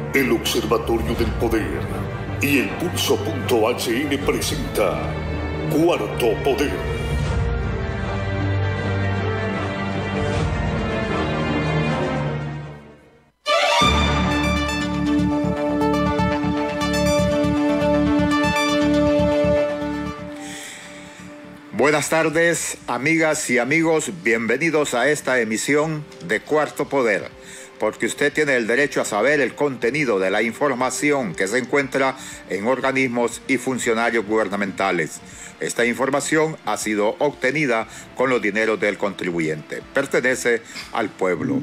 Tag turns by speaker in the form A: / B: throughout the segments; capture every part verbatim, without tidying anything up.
A: El Observatorio del Poder y el Pulso punto H N presenta Cuarto Poder.
B: Buenas tardes, amigas y amigos, bienvenidos a esta emisión de Cuarto Poder, porque usted tiene el derecho a saber el contenido de la información que se encuentra en organismos y funcionarios gubernamentales. Esta información ha sido obtenida con los dineros del contribuyente, pertenece al pueblo.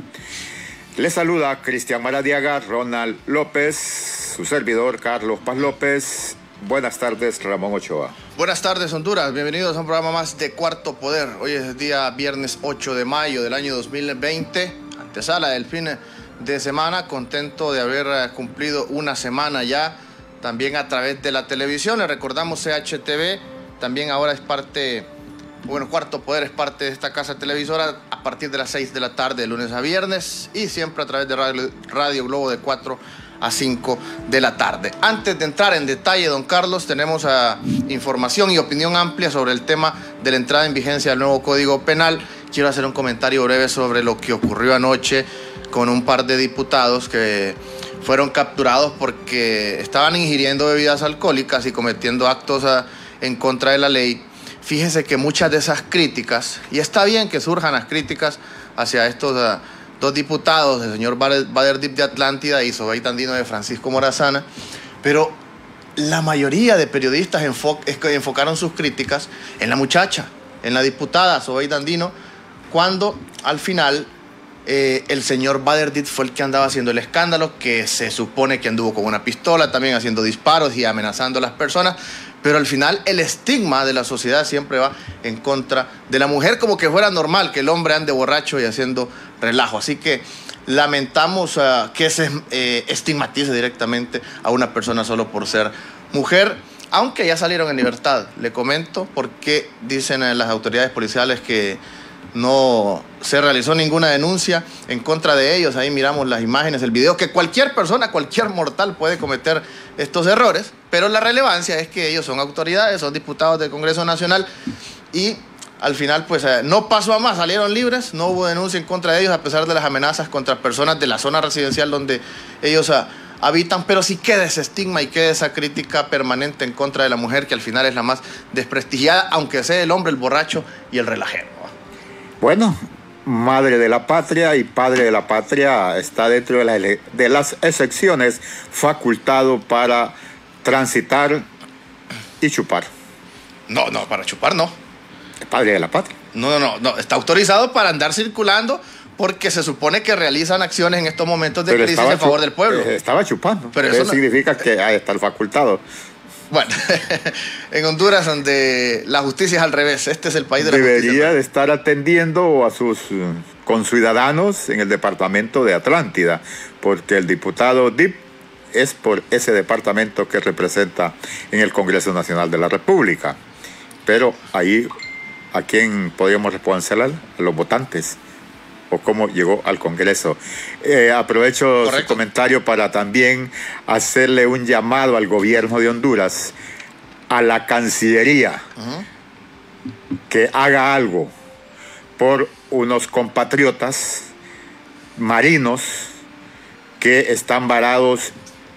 B: Les saluda Cristian Maradiaga, Ronald López, su servidor Carlos Paz López. Buenas tardes, Ramón Ochoa.
C: Buenas tardes, Honduras. Bienvenidos a un programa más de Cuarto Poder. Hoy es día viernes ocho de mayo del año dos mil veinte, antesala del fin de semana. Contento de haber cumplido una semana ya, también a través de la televisión. Les recordamos C H T V, también ahora es parte, bueno, Cuarto Poder es parte de esta casa televisora a partir de las seis de la tarde, de lunes a viernes, y siempre a través de Radio, Radio Globo de cuatro a cinco de la tarde. Antes de entrar en detalle, don Carlos, tenemos uh, información y opinión amplia sobre el tema de la entrada en vigencia del nuevo Código Penal. Quiero hacer un comentario breve sobre lo que ocurrió anoche con un par de diputados que fueron capturados porque estaban ingiriendo bebidas alcohólicas y cometiendo actos uh, en contra de la ley. Fíjese que muchas de esas críticas, y está bien que surjan las críticas hacia estos uh, dos diputados, el señor Bader Dip de Atlántida y Zobeida Andino de Francisco Morazana, pero la mayoría de periodistas enfo enfocaron sus críticas en la muchacha, en la diputada Zobeida Andino, cuando al final eh, el señor Bader Dip fue el que andaba haciendo el escándalo, que se supone que anduvo con una pistola, también haciendo disparos y amenazando a las personas. Pero al final el estigma de la sociedad siempre va en contra de la mujer, como que fuera normal que el hombre ande borracho y haciendo relajo. Así que lamentamos uh, que se eh, estigmatice directamente a una persona solo por ser mujer, aunque ya salieron en libertad. Le comento porque dicen eh, las autoridades policiales que no se realizó ninguna denuncia en contra de ellos. Ahí miramos las imágenes, el video, que cualquier persona, cualquier mortal puede cometer estos errores, pero la relevancia es que ellos son autoridades, son diputados del Congreso Nacional y al final pues eh, no pasó a más, salieron libres, no hubo denuncia en contra de ellos a pesar de las amenazas contra personas de la zona residencial donde ellos uh, habitan, pero sí queda ese estigma y queda esa crítica permanente en contra de la mujer, que al final es la más desprestigiada, aunque sea el hombre, el borracho y el relajero.
B: Bueno, madre de la patria y padre de la patria está dentro de, la, de las excepciones facultado para transitar y chupar.
C: No, no, para chupar no.
B: El padre de la patria.
C: No, no, no, no, está autorizado para andar circulando porque se supone que realizan acciones en estos momentos de
B: Pero
C: crisis en favor del pueblo.
B: Estaba chupando.
C: Pero
B: eso,
C: eso no
B: significa que hay está el facultado.
C: Bueno, en Honduras, donde la justicia es al revés, este es el país de la
B: Debería
C: justicia.
B: de estar atendiendo a sus conciudadanos en el departamento de Atlántida, porque el diputado Dip es por ese departamento que representa en el Congreso Nacional de la República. Pero ahí, ¿a quién podríamos responder? A los votantes. O cómo llegó al Congreso. Eh, aprovecho Correcto. Su comentario para también hacerle un llamado al gobierno de Honduras, a la Cancillería, uh-huh. que haga algo por unos compatriotas marinos que están varados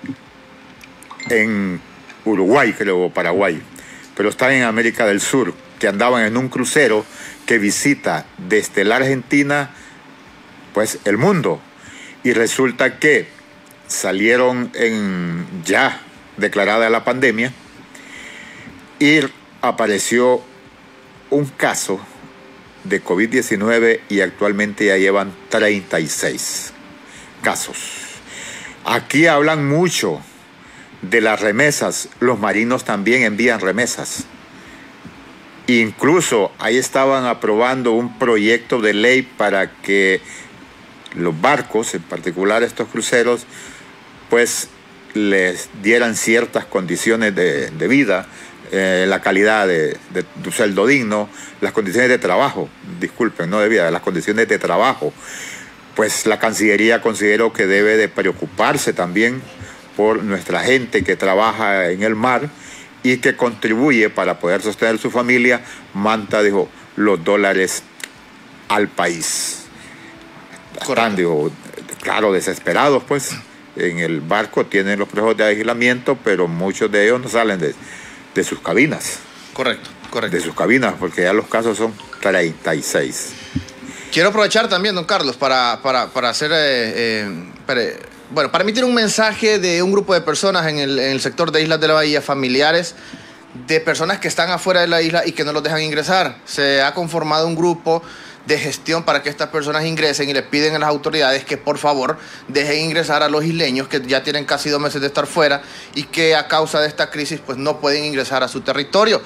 B: en Uruguay, creo, o Paraguay, pero están en América del Sur, que andaban en un crucero que visita desde la Argentina pues el mundo, y resulta que salieron en ya declarada la pandemia y apareció un caso de COVID diecinueve y actualmente ya llevan treinta y seis casos. Aquí hablan mucho de las remesas, los marinos también envían remesas. Incluso ahí estaban aprobando un proyecto de ley para que los barcos, en particular estos cruceros, pues les dieran ciertas condiciones de, de vida, eh, la calidad de, de, de un sueldo digno, las condiciones de trabajo, disculpen, no de vida, las condiciones de trabajo. Pues la Cancillería considero que debe de preocuparse también por nuestra gente que trabaja en el mar y que contribuye para poder sostener su familia, manda, dijo, los dólares al país. Están, digo, claro, desesperados, pues. En el barco tienen los prejos de aislamiento, pero muchos de ellos no salen de, de sus cabinas.
C: Correcto, correcto.
B: De sus cabinas, porque ya los casos son treinta y seis.
C: Quiero aprovechar también, don Carlos, para, para, para hacer... Eh, eh, para, bueno, para emitir un mensaje de un grupo de personas en el, en el sector de Islas de la Bahía, familiares de personas que están afuera de la isla y que no los dejan ingresar. Se ha conformado un grupo de gestión para que estas personas ingresen y le piden a las autoridades que por favor dejen ingresar a los isleños que ya tienen casi dos meses de estar fuera y que a causa de esta crisis pues no pueden ingresar a su territorio.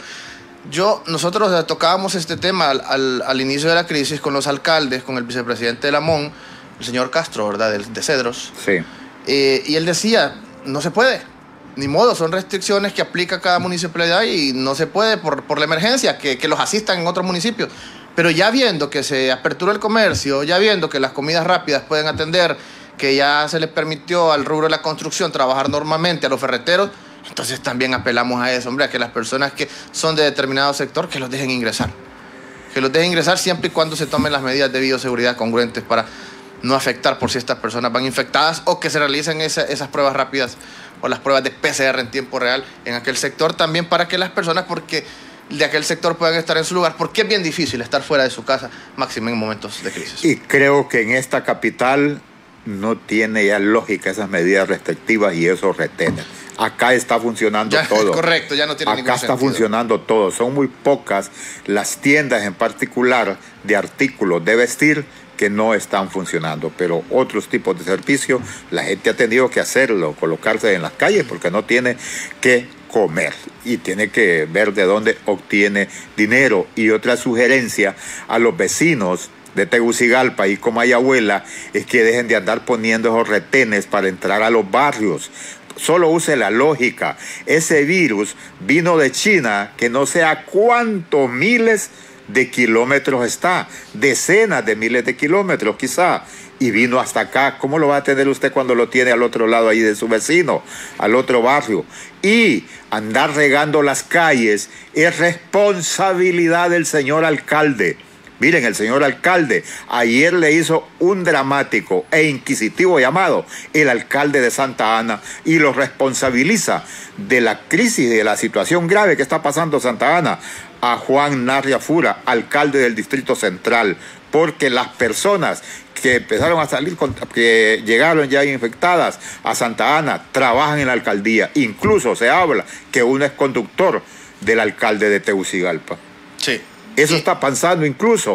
C: Yo, nosotros tocábamos este tema al, al, al inicio de la crisis con los alcaldes, con el vicepresidente de la M O N, el señor Castro, ¿verdad?, de, de Cedros.
B: Sí.
C: Eh, y él decía, no se puede, ni modo, son restricciones que aplica cada municipalidad y no se puede por, por la emergencia, que, que los asistan en otros municipios. Pero ya viendo que se aperturó el comercio, ya viendo que las comidas rápidas pueden atender, que ya se les permitió al rubro de la construcción trabajar normalmente, a los ferreteros, entonces también apelamos a eso, hombre, a que las personas que son de determinado sector, que los dejen ingresar. Que los dejen ingresar siempre y cuando se tomen las medidas de bioseguridad congruentes para no afectar por si estas personas van infectadas o que se realicen esa, esas pruebas rápidas o las pruebas de P C R en tiempo real en aquel sector también para que las personas, porque de aquel sector puedan estar en su lugar, porque es bien difícil estar fuera de su casa, máximo en momentos de crisis.
B: Y creo que en esta capital no tiene ya lógica esas medidas restrictivas y esos retenes. Acá está funcionando
C: ya,
B: todo.
C: Correcto, ya no tiene ningún
B: Acá está
C: sentido.
B: funcionando todo. Son muy pocas las tiendas en particular de artículos de vestir que no están funcionando, pero otros tipos de servicios la gente ha tenido que hacerlo, colocarse en las calles porque no tiene que comer y tiene que ver de dónde obtiene dinero. Y otra sugerencia a los vecinos de Tegucigalpa y Comayagüela es que dejen de andar poniendo esos retenes para entrar a los barrios. Solo use la lógica. Ese virus vino de China, que no sé a cuántos miles de kilómetros está, decenas de miles de kilómetros quizá, y vino hasta acá. ¿Cómo lo va a tener usted cuando lo tiene al otro lado ahí de su vecino, al otro barrio? Y andar regando las calles es responsabilidad del señor alcalde. Miren, el señor alcalde ayer le hizo un dramático e inquisitivo llamado el alcalde de Santa Ana y lo responsabiliza de la crisis, de la situación grave que está pasando Santa Ana a Juan Narria Fura, alcalde del Distrito Central, porque las personas que empezaron a salir, que llegaron ya infectadas a Santa Ana, trabajan en la alcaldía. Incluso se habla que uno es conductor del alcalde de Tegucigalpa.
C: Sí.
B: Eso
C: sí.
B: está pasando incluso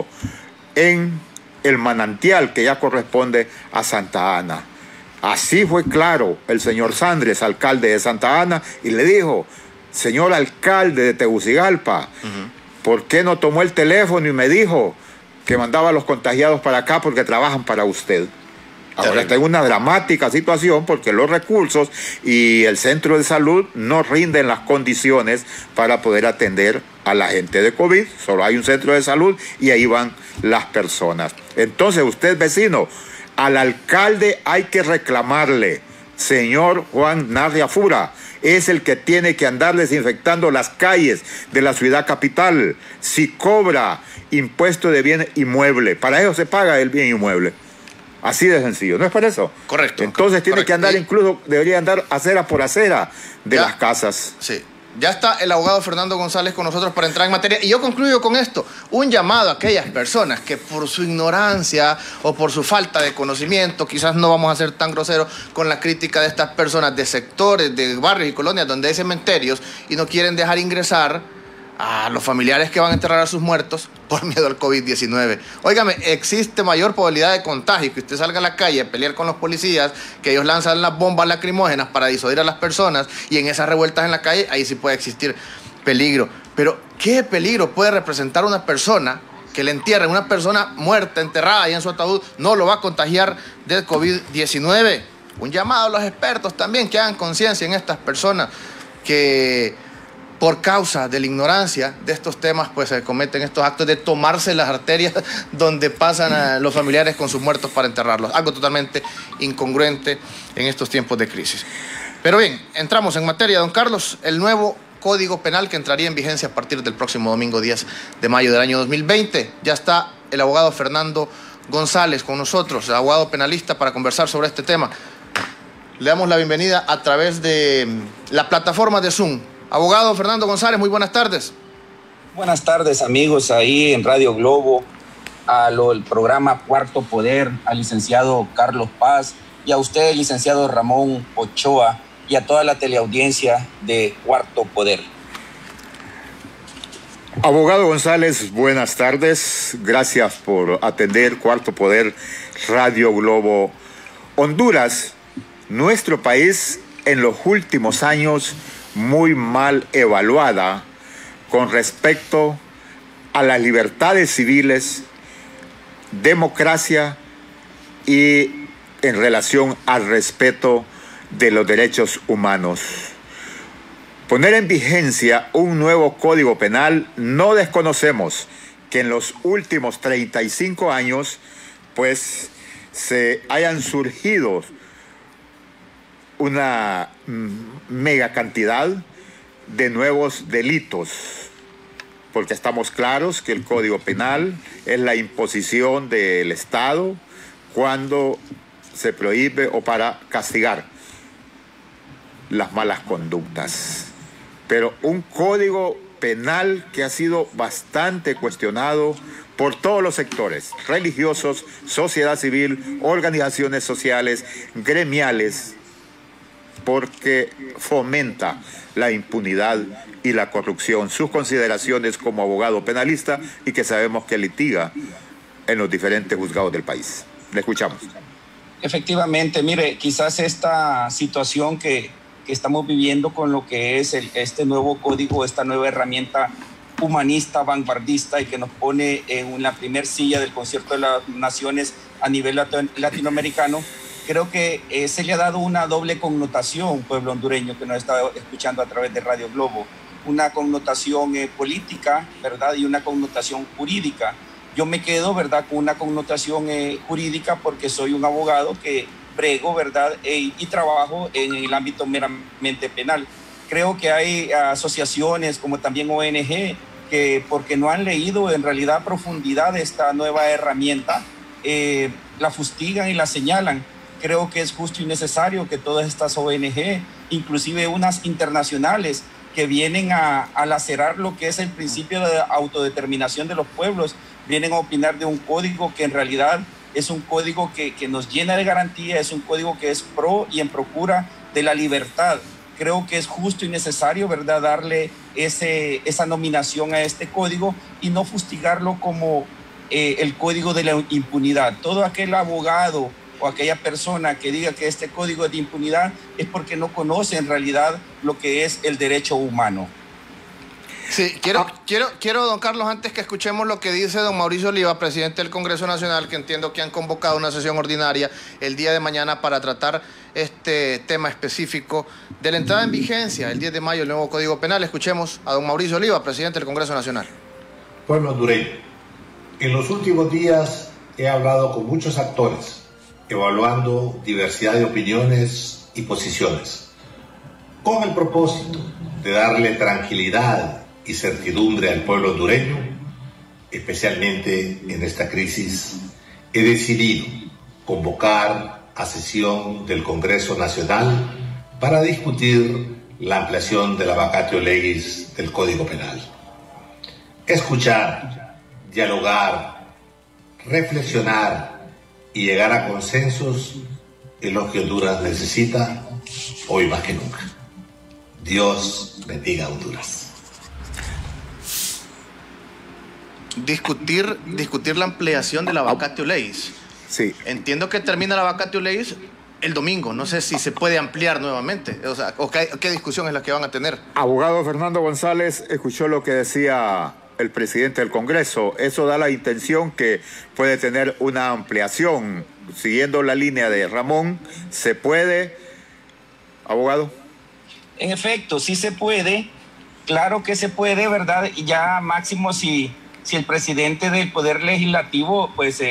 B: en el manantial que ya corresponde a Santa Ana. Así fue claro el señor Sandres, alcalde de Santa Ana, y le dijo: señor alcalde de Tegucigalpa, uh-huh. ¿por qué no tomó el teléfono y me dijo que mandaba a los contagiados para acá porque trabajan para usted? Ahora está en una dramática situación porque los recursos y el centro de salud no rinden las condiciones para poder atender a la gente de COVID. Solo hay un centro de salud y ahí van las personas. Entonces, usted, vecino, al alcalde hay que reclamarle: señor Juan Narria Fura, es el que tiene que andar desinfectando las calles de la ciudad capital. Si cobra impuesto de bien inmueble, para eso se paga el bien inmueble. Así de sencillo, ¿no es para eso?
C: Correcto.
B: Entonces tiene
C: correcto.
B: que andar, incluso debería andar acera por acera de
C: ya,
B: las casas.
C: Sí. Ya está el abogado Fernando González con nosotros para entrar en materia. Y yo concluyo con esto: un llamado a aquellas personas que por su ignorancia o por su falta de conocimiento, quizás no vamos a ser tan groseros con la crítica de estas personas de sectores, de barrios y colonias donde hay cementerios y no quieren dejar ingresar a los familiares que van a enterrar a sus muertos por miedo al COVID diecinueve. Óigame, existe mayor probabilidad de contagio, que usted salga a la calle a pelear con los policías, que ellos lanzan las bombas lacrimógenas para disuadir a las personas, y en esas revueltas en la calle, ahí sí puede existir peligro. Pero, ¿qué peligro puede representar una persona que le entierren, una persona muerta, enterrada ahí en su ataúd, no lo va a contagiar del COVID diecinueve? Un llamado a los expertos también que hagan conciencia en estas personas que por causa de la ignorancia de estos temas, pues se cometen estos actos de tomarse las arterias donde pasan a los familiares con sus muertos para enterrarlos. Algo totalmente incongruente en estos tiempos de crisis. Pero bien, entramos en materia, don Carlos. El nuevo Código Penal que entraría en vigencia a partir del próximo domingo diez de mayo del año dos mil veinte. Ya está el abogado Fernando González con nosotros, el abogado penalista, para conversar sobre este tema. Le damos la bienvenida a través de la plataforma de Zoom. Abogado Fernando González, muy buenas tardes.
D: Buenas tardes, amigos, ahí en Radio Globo, al programa Cuarto Poder, al licenciado Carlos Paz y a usted, licenciado Ramón Ochoa, y a toda la teleaudiencia de Cuarto Poder.
B: Abogado González, buenas tardes. Gracias por atender Cuarto Poder, Radio Globo. Honduras, nuestro país en los últimos años muy mal evaluada con respecto a las libertades civiles, democracia y en relación al respeto de los derechos humanos. Poner en vigencia un nuevo Código Penal, no desconocemos que en los últimos treinta y cinco años pues se hayan surgido una mega cantidad de nuevos delitos, porque estamos claros que el Código Penal es la imposición del Estado cuando se prohíbe o para castigar las malas conductas. Pero un código penal que ha sido bastante cuestionado por todos los sectores, religiosos, sociedad civil, organizaciones sociales, gremiales, porque fomenta la impunidad y la corrupción. Sus consideraciones como abogado penalista y que sabemos que litiga en los diferentes juzgados del país. Le escuchamos.
D: Efectivamente, mire, quizás esta situación que que estamos viviendo con lo que es el, este nuevo código, esta nueva herramienta humanista, vanguardista y que nos pone en la primer silla del concierto de las naciones a nivel latinoamericano, creo que eh, se le ha dado una doble connotación, pueblo hondureño que nos está escuchando a través de Radio Globo, una connotación eh, política, ¿verdad? Y una connotación jurídica. Yo me quedo, ¿verdad?, con una connotación eh, jurídica porque soy un abogado que prego, ¿verdad?, e, y trabajo en el ámbito meramente penal. Creo que hay asociaciones como también O N G que, porque no han leído en realidad a profundidad esta nueva herramienta, eh, la fustigan y la señalan. Creo que es justo y necesario que todas estas O N G, inclusive unas internacionales, que vienen a, a lacerar lo que es el principio de autodeterminación de los pueblos, vienen a opinar de un código que en realidad es un código que, que nos llena de garantía, es un código que es pro y en procura de la libertad. Creo que es justo y necesario, ¿verdad?, darle ese, esa nominación a este código y no fustigarlo como eh, el código de la impunidad. Todo aquel abogado o aquella persona que diga que este código es de impunidad es porque no conoce en realidad lo que es el derecho humano.
C: Sí, quiero, ah. quiero, quiero, don Carlos, antes que escuchemos lo que dice don Mauricio Oliva, presidente del Congreso Nacional, que entiendo que han convocado una sesión ordinaria el día de mañana para tratar este tema específico de la entrada en vigencia el diez de mayo del nuevo Código Penal. Escuchemos a don Mauricio Oliva, presidente del Congreso Nacional.
E: Pueblo hondureño, en los últimos días he hablado con muchos actores, evaluando diversidad de opiniones y posiciones, con el propósito de darle tranquilidad y certidumbre al pueblo hondureño, especialmente en esta crisis. He decidido convocar a sesión del Congreso Nacional para discutir la ampliación de la vacatio legis del Código Penal. Escuchar, dialogar, reflexionar y llegar a consensos es lo que Honduras necesita hoy más que nunca. Dios bendiga a Honduras.
C: Discutir, discutir la ampliación de la vacatio legis.
B: Sí.
C: Entiendo que termina la vacatio legis el domingo. No sé si se puede ampliar nuevamente. O sea, o qué, qué discusión es la que van a tener.
B: Abogado Fernando González, escuchó lo que decía el presidente del Congreso. Eso da la intención que puede tener una ampliación. Siguiendo la línea de Ramón, ¿se puede, abogado?
D: En efecto, sí se puede. Claro que se puede, ¿verdad? Y ya máximo si, si el presidente del Poder Legislativo pues eh,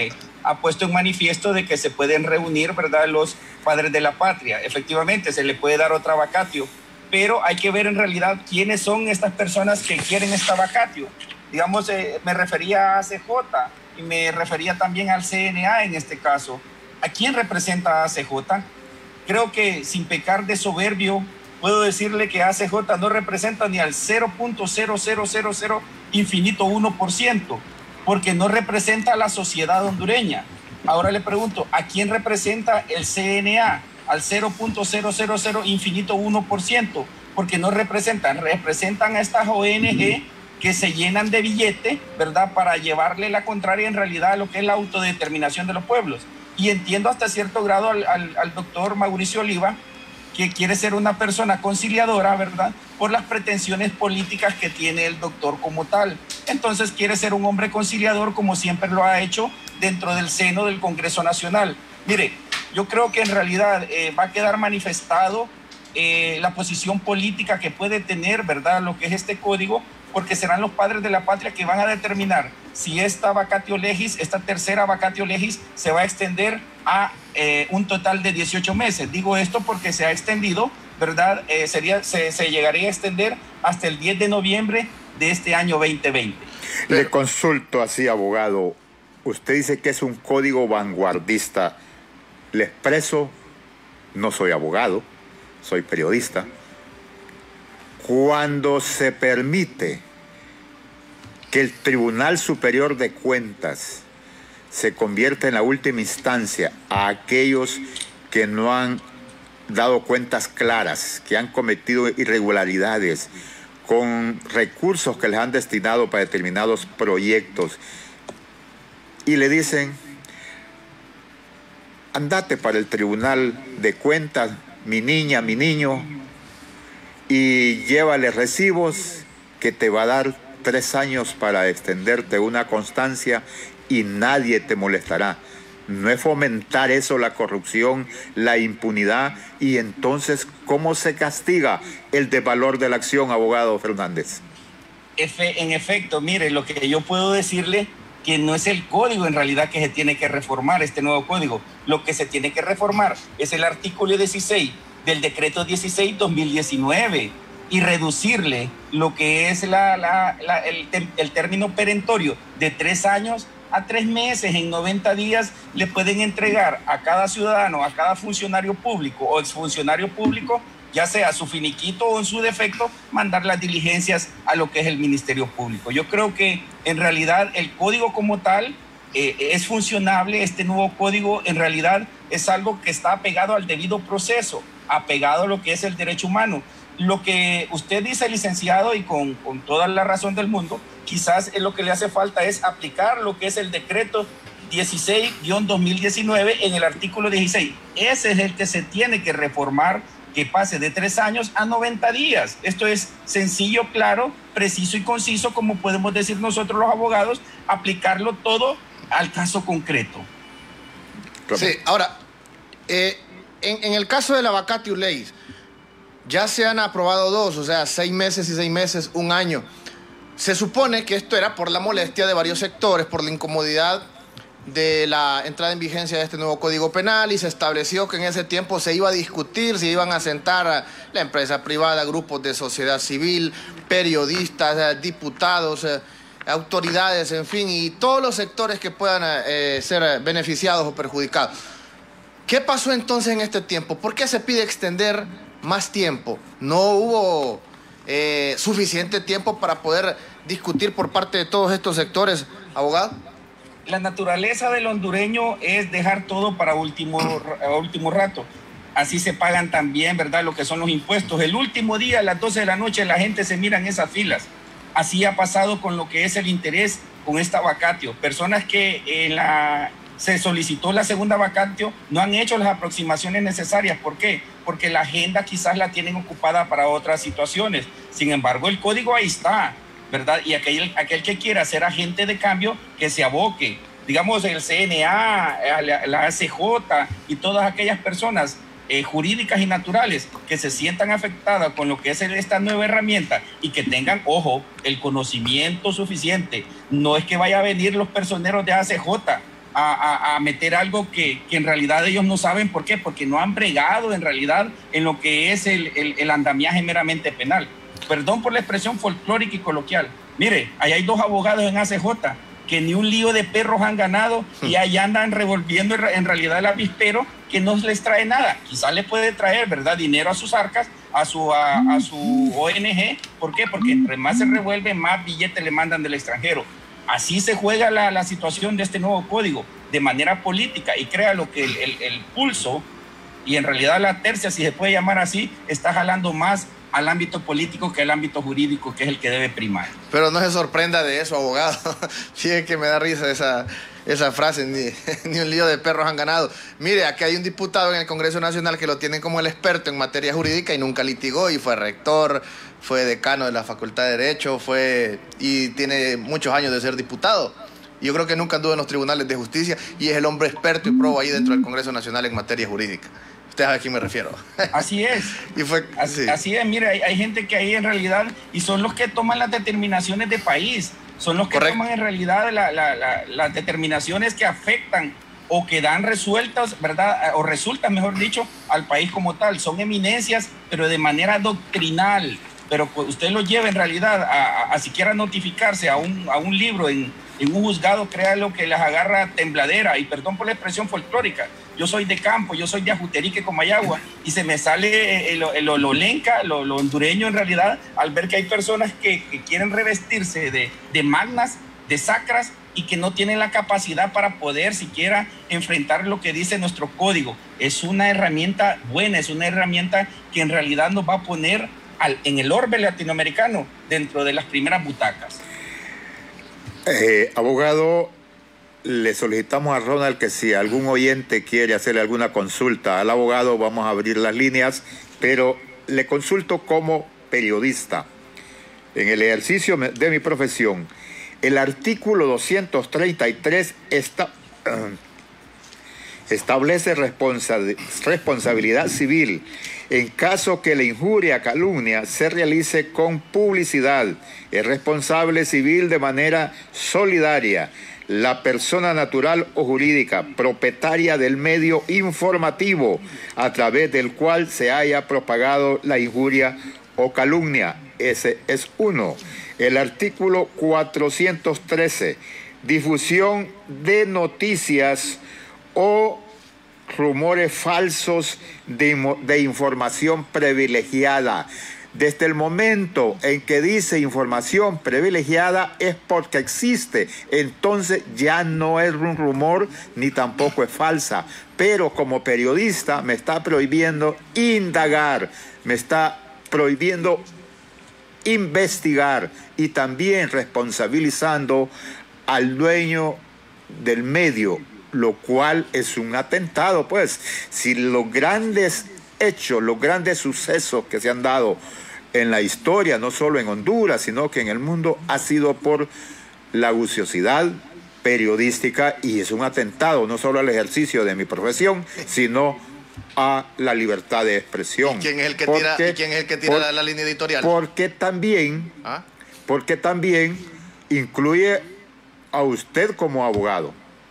D: ha puesto en manifiesto de que se pueden reunir, ¿verdad?, los padres de la patria. Efectivamente, se le puede dar otra vacatio, pero hay que ver en realidad quiénes son estas personas que quieren esta vacatio. Digamos, eh, me refería a A C J y me refería también al C N A en este caso. ¿A quién representa A C J? Creo que sin pecar de soberbio, puedo decirle que A C J no representa ni al cero punto cero cero cero cero infinito uno por ciento, porque no representa a la sociedad hondureña. Ahora le pregunto, ¿a quién representa el C N A? Al cero punto cero cero cero infinito uno por ciento, porque no representan, representan a estas O N G que se llenan de billete, ¿verdad?, para llevarle la contraria en realidad a lo que es la autodeterminación de los pueblos. Y entiendo hasta cierto grado al, al, al doctor Mauricio Oliva, que quiere ser una persona conciliadora, ¿verdad?, por las pretensiones políticas que tiene el doctor como tal. Entonces quiere ser un hombre conciliador como siempre lo ha hecho dentro del seno del Congreso Nacional. Mire, yo creo que en realidad eh, va a quedar manifestado eh, la posición política que puede tener, ¿verdad?, lo que es este código, porque serán los padres de la patria que van a determinar si esta vacatio legis, esta tercera vacatio legis, se va a extender a eh, un total de dieciocho meses. Digo esto porque se ha extendido, ¿verdad? Eh, sería, se, se llegaría a extender hasta el diez de noviembre de este año veinte veinte.
B: Le consulto así, abogado. Usted dice que es un código vanguardista. Le expreso, no soy abogado, soy periodista. Cuando se permite que el Tribunal Superior de Cuentas se convierta en la última instancia a aquellos que no han dado cuentas claras, que han cometido irregularidades con recursos que les han destinado para determinados proyectos, y le dicen, andate para el Tribunal de Cuentas, mi niña, mi niño, y llévale recibos que te va a dar tres años para extenderte una constancia y nadie te molestará. ¿No es fomentar eso la corrupción, la impunidad? Y entonces, ¿cómo se castiga el desvalor de la acción, abogado Fernández?
D: En efecto, mire, lo que yo puedo decirle que no es el código en realidad que se tiene que reformar, este nuevo código. Lo que se tiene que reformar es el artículo dieciséis del decreto dieciséis dos mil diecinueve y reducirle lo que es la, la, la, el, el término perentorio de tres años a tres meses. En noventa días le pueden entregar a cada ciudadano, a cada funcionario público o exfuncionario público, ya sea su finiquito o en su defecto, mandar las diligencias a lo que es el Ministerio Público. Yo creo que en realidad el código como tal eh, es funcionable. Este nuevo código en realidad es algo que está apegado al debido proceso, apegado a lo que es el derecho humano. Lo que usted dice, licenciado, y con, con toda la razón del mundo, quizás lo que le hace falta es aplicar lo que es el decreto dieciséis dos mil diecinueve en el artículo dieciséis. Ese es el que se tiene que reformar, que pase de tres años a noventa días. Esto es sencillo, claro, preciso y conciso, como podemos decir nosotros los abogados, aplicarlo todo al caso concreto.
C: Sí, ahora, eh, en, en el caso de la vacatio legis, ya se han aprobado dos, o sea, seis meses y seis meses, un año. Se supone que esto era por la molestia de varios sectores, por la incomodidad de la entrada en vigencia de este nuevo Código Penal, y se estableció que en ese tiempo se iba a discutir, se iban a sentar a la empresa privada, grupos de sociedad civil, periodistas, diputados, autoridades, en fin, y todos los sectores que puedan eh, ser beneficiados o perjudicados. ¿Qué pasó entonces en este tiempo? ¿Por qué se pide extender más tiempo? ¿No hubo eh, suficiente tiempo para poder discutir por parte de todos estos sectores, abogado?
D: La naturaleza del hondureño es dejar todo para último, último rato. Así se pagan también, ¿verdad?, lo que son los impuestos. El último día, a las doce de la noche, la gente se mira en esas filas. Así ha pasado con lo que es el interés con esta vacatio. Personas que en la, se solicitó la segunda vacatio no han hecho las aproximaciones necesarias. ¿Por qué? Porque la agenda quizás la tienen ocupada para otras situaciones. Sin embargo, el código ahí está, ¿verdad? Y aquel, aquel que quiera ser agente de cambio, que se aboque. Digamos, el C N A, la, la A C J y todas aquellas personas eh, jurídicas y naturales que se sientan afectadas con lo que es esta nueva herramienta y que tengan, ojo, el conocimiento suficiente. No es que vaya a venir los personeros de A C J a, a, a meter algo que, que en realidad ellos no saben por qué, porque no han bregado en realidad en lo que es el, el, el andamiaje meramente penal. Perdón por la expresión folclórica y coloquial. Mire, ahí hay dos abogados en A C J que ni un lío de perros han ganado y ahí andan revolviendo en realidad el avispero que no les trae nada. Quizás les puede traer, ¿verdad?, dinero a sus arcas, a su, a, a su O N G. ¿Por qué? Porque entre más se revuelve, más billetes le mandan del extranjero. Así se juega la, la situación de este nuevo código, de manera política. Y créalo que el, el, el pulso, y en realidad la tercia, si se puede llamar así, está jalando más al ámbito político que al ámbito jurídico, que es el que debe primar.
C: Pero no se sorprenda de eso, abogado. Fíjate que me da risa esa, esa frase, ni, ni un lío de perros han ganado. Mire, aquí hay un diputado en el Congreso Nacional que lo tienen como el experto en materia jurídica y nunca litigó, y fue rector, fue decano de la Facultad de Derecho, fue y tiene muchos años de ser diputado. Yo creo que nunca anduvo en los tribunales de justicia y es el hombre experto y probo ahí dentro del Congreso Nacional en materia jurídica. Usted sabe a quién me refiero.
D: Así es.
C: Y fue,
D: así,
C: sí.
D: así es, mire, hay, hay gente que ahí en realidad, y son los que toman las determinaciones de país, son los que Correcto. toman en realidad la, la, la, las determinaciones que afectan o que dan resueltas, ¿verdad? O resultan, mejor dicho, al país como tal. Son eminencias, pero de manera doctrinal. Pero usted lo lleva en realidad a, a, a siquiera notificarse a un, a un libro en, en un juzgado, créalo que las agarra tembladera, y perdón por la expresión folclórica. Yo soy de campo, yo soy de Ajuterique, Comayagua, y se me sale el, el, el, lo lenca, lo, lo hondureño en realidad, al ver que hay personas que, que quieren revestirse de, de magnas, de sacras, y que no tienen la capacidad para poder siquiera enfrentar lo que dice nuestro código. Es una herramienta buena, es una herramienta que en realidad nos va a poner al, en el orbe latinoamericano dentro de las primeras butacas.
B: Eh, abogado, le solicitamos a Ronald que si algún oyente quiere hacerle alguna consulta al abogado, vamos a abrir las líneas, pero le consulto como periodista. En el ejercicio de mi profesión, el artículo doscientos treinta y tres está, uh, establece responsa, responsabilidad civil en caso que la injuria, calumnia, se realice con publicidad. Es responsable civil de manera solidaria la persona natural o jurídica propietaria del medio informativo a través del cual se haya propagado la injuria o calumnia. Ese es uno. El artículo cuatrocientos trece, difusión de noticias o rumores falsos de, de información privilegiada. Desde el momento en que dice información privilegiada es porque existe, entonces ya no es un rumor ni tampoco es falsa. Pero como periodista me está prohibiendo indagar, me está prohibiendo investigar y también responsabilizando al dueño del medio, lo cual es un atentado. Pues si los grandes hechos, los grandes sucesos que se han dado en la historia, no solo en Honduras, sino que en el mundo, ha sido por la ociosidad periodística, y es un atentado no solo al ejercicio de mi profesión, sino a la libertad de expresión.
C: ¿Y quién es el que porque, tira, ¿y quién es el que tira por, la, la línea editorial?
B: Porque también,
C: ¿Ah?
B: porque también incluye a usted como abogado.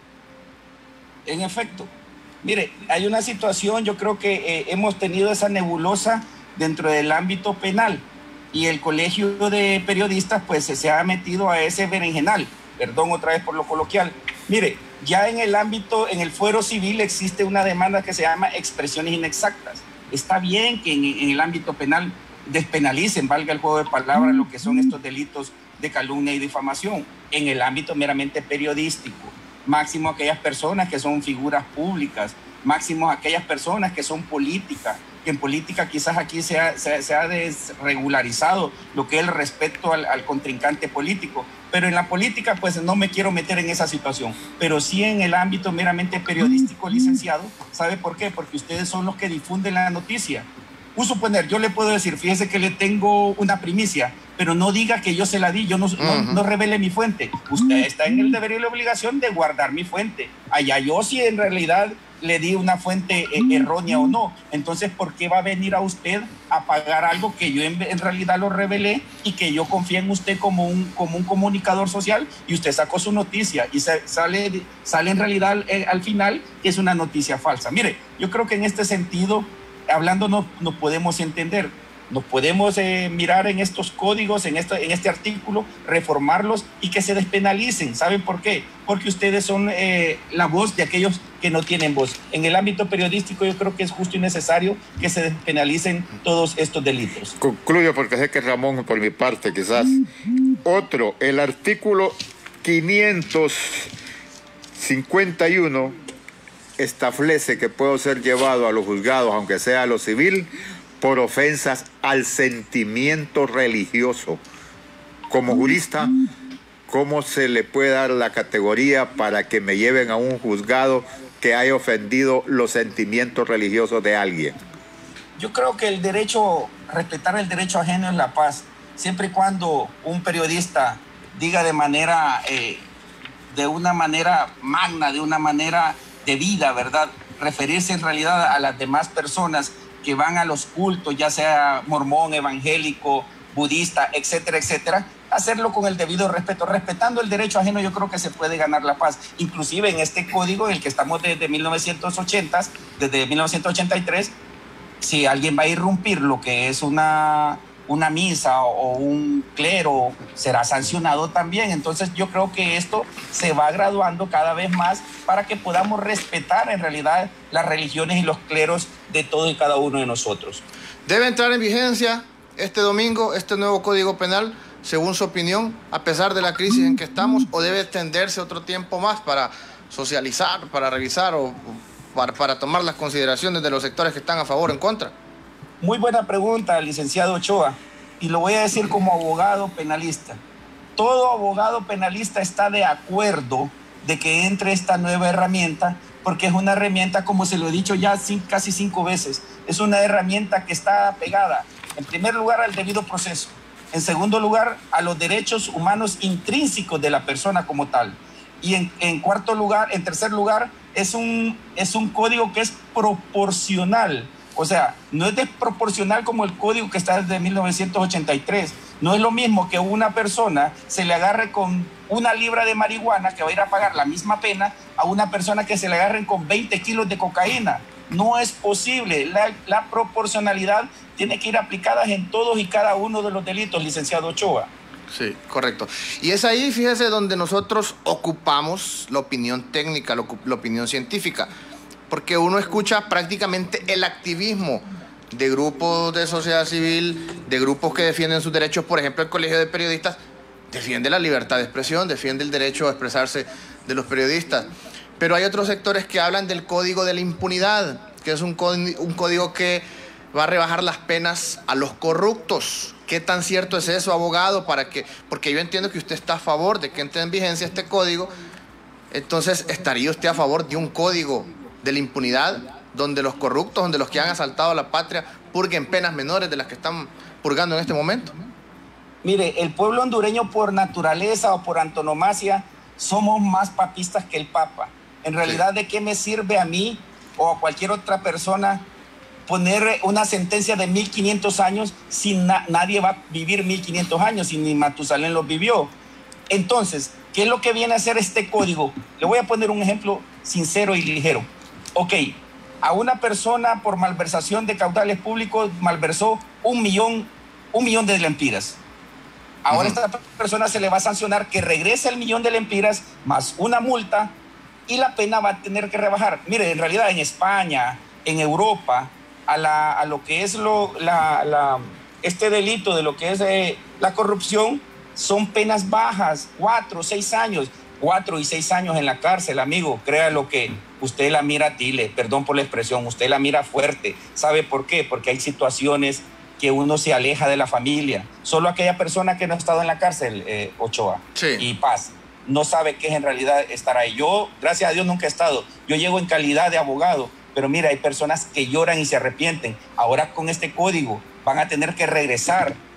D: En efecto, mire, hay una situación, yo creo que eh, hemos tenido esa nebulosa dentro del ámbito penal, y el colegio de periodistas pues se ha metido a ese berenjenal, perdón otra vez por lo coloquial. Mire, ya en el ámbito, en el fuero civil existe una demanda que se llama expresiones inexactas. Está bien que en, en el ámbito penal despenalicen, valga el juego de palabras, lo que son estos delitos de calumnia y difamación. En el ámbito meramente periodístico, máximo aquellas personas que son figuras públicas, máximo aquellas personas que son políticas, que en política quizás aquí se ha, se, se ha desregularizado lo que es el respeto al, al contrincante político, pero en la política pues no me quiero meter en esa situación, pero sí en el ámbito meramente periodístico, licenciado. ¿Sabe por qué? Porque ustedes son los que difunden la noticia. Un suponer, yo le puedo decir, fíjese que le tengo una primicia, pero no diga que yo se la di, yo no, uh-huh. no, no revele mi fuente. Usted está en el deber y la obligación de guardar mi fuente. Allá yo si en realidad le di una fuente eh, errónea o no. Entonces, ¿por qué va a venir a usted a pagar algo que yo en, en realidad lo revelé y que yo confié en usted como un, como un comunicador social y usted sacó su noticia y se, sale, sale en realidad eh, al final que es una noticia falsa? Mire, yo creo que en este sentido, hablando nos no podemos entender. Nos podemos eh, mirar en estos códigos, en, esto, en este artículo, reformarlos y que se despenalicen. ¿Saben por qué? Porque ustedes son eh, la voz de aquellos que no tienen voz. En el ámbito periodístico yo creo que es justo y necesario que se despenalicen todos estos delitos.
B: Concluyo porque sé que Ramón, por mi parte, quizás. Otro, el artículo quinientos cincuenta y uno establece que puedo ser llevado a los juzgados, aunque sea a lo civil, por ofensas al sentimiento religioso. Como jurista, ¿cómo se le puede dar la categoría para que me lleven a un juzgado que haya ofendido los sentimientos religiosos de alguien?
D: Yo creo que el derecho, respetar el derecho ajeno es la paz. Siempre y cuando un periodista diga de manera, eh, de una manera magna, de una manera debida, ¿verdad? Referirse en realidad a las demás personas que van a los cultos, ya sea mormón, evangélico, budista, etcétera, etcétera, hacerlo con el debido respeto. Respetando el derecho ajeno, yo creo que se puede ganar la paz. Inclusive en este código, en el que estamos desde mil novecientos ochenta, desde mil novecientos ochenta y tres, si alguien va a irrumpir lo que es una, una misa o un clero, será sancionado también. Entonces yo creo que esto se va graduando cada vez más para que podamos respetar en realidad las religiones y los cleros de todos y cada uno de nosotros.
C: ¿Debe entrar en vigencia este domingo este nuevo Código Penal, según su opinión, a pesar de la crisis en que estamos, o debe extenderse otro tiempo más para socializar, para revisar o para, para tomar las consideraciones de los sectores que están a favor o en contra?
D: Muy buena pregunta, licenciado Ochoa, y lo voy a decir como abogado penalista. Todo abogado penalista está de acuerdo de que entre esta nueva herramienta, porque es una herramienta, como se lo he dicho ya casi cinco veces, es una herramienta que está pegada, en primer lugar, al debido proceso, en segundo lugar, a los derechos humanos intrínsecos de la persona como tal, y en, en cuarto lugar, en tercer lugar, es un, es un código que es proporcional. O sea, no es desproporcional como el código que está desde mil novecientos ochenta y tres. No es lo mismo que una persona se le agarre con una libra de marihuana, que va a ir a pagar la misma pena, a una persona que se le agarren con veinte kilos de cocaína. No es posible. La, la proporcionalidad tiene que ir aplicada en todos y cada uno de los delitos, licenciado Ochoa.
C: Sí, correcto. Y es ahí, fíjese, donde nosotros ocupamos la opinión técnica, la opinión científica. Porque uno escucha prácticamente el activismo de grupos de sociedad civil, de grupos que defienden sus derechos. Por ejemplo, el Colegio de Periodistas defiende la libertad de expresión, defiende el derecho a expresarse de los periodistas. Pero hay otros sectores que hablan del Código de la Impunidad, que es un código, un código que va a rebajar las penas a los corruptos. ¿Qué tan cierto es eso, abogado? Para que, porque yo entiendo que usted está a favor de que entre en vigencia este código. Entonces, ¿estaría usted a favor de un código de la impunidad, donde los corruptos, donde los que han asaltado a la patria purguen penas menores de las que están purgando en este momento?
D: Mire, el pueblo hondureño por naturaleza o por antonomasia somos más papistas que el Papa. En realidad, sí. ¿De qué me sirve a mí o a cualquier otra persona poner una sentencia de mil quinientos años si na nadie va a vivir mil quinientos años, si ni Matusalén los vivió? Entonces, ¿qué es lo que viene a hacer este código? Le voy a poner un ejemplo sincero y ligero. Ok, a una persona por malversación de caudales públicos malversó un millón, un millón de lempiras. Ahora uh-huh. a esta persona se le va a sancionar que regrese el millón de lempiras más una multa y la pena va a tener que rebajar. Mire, en realidad en España, en Europa, a, la, a lo que es lo, la, la, este delito de lo que es eh, la corrupción, son penas bajas, cuatro, seis años. Cuatro y seis años en la cárcel, amigo. Créalo que usted la mira tile, perdón por la expresión, usted la mira fuerte. ¿Sabe por qué? Porque hay situaciones que uno se aleja de la familia. Solo aquella persona que no ha estado en la cárcel, eh, Ochoa, sí. y Paz, no sabe qué es en realidad estar ahí. Yo, gracias a Dios, nunca he estado. Yo llego en calidad de abogado, pero mira, hay personas que lloran y se arrepienten. Ahora con este código van a tener que regresar